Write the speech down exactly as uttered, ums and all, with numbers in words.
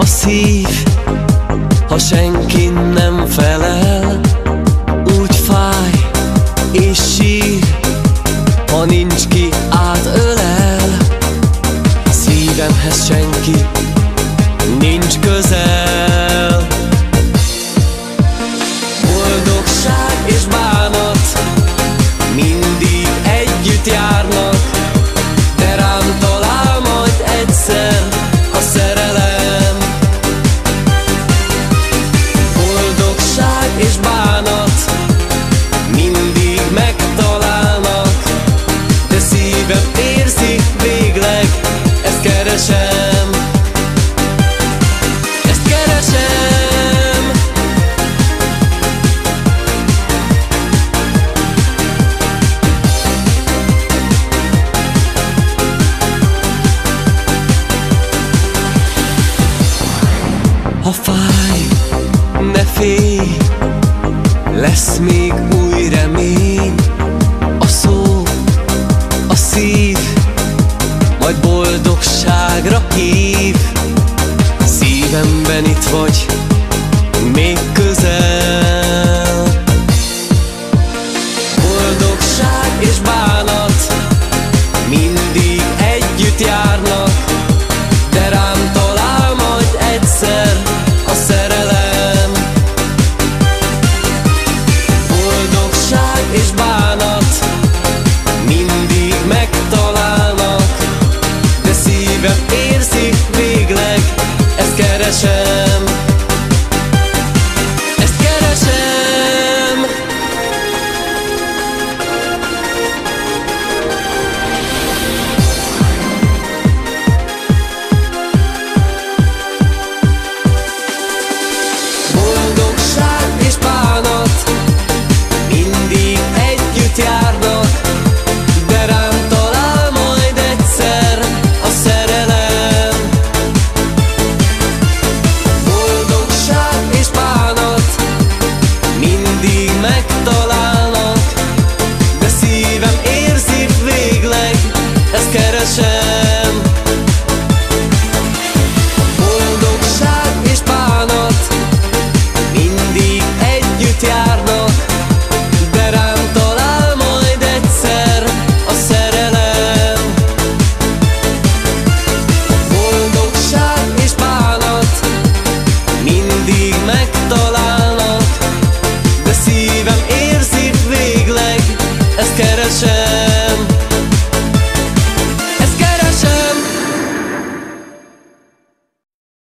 a szív, ha senki nem felel. Úgy fáj és sír, ha nincs ki átölel. Szívemhez senki nincs közel. Boldogság és bánat mindig együtt járnak, de rám talál majd egyszer a szerelem. Boldogság és bánat mindig megtalálnak, de szívem érzi végleg, ezt keresem. Ezt keresem. Ha fáj, ne félj, lesz még új remény. A szó, a szív majd boldogságra hív. Szívemben itt vagy, még közel. Boldogság és bánat